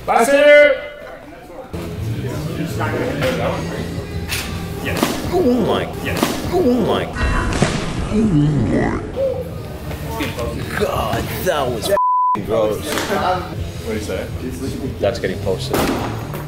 Bystander! Yes. Oh my. Yes. Oh my. God, that was gross. What do you say? That's getting posted.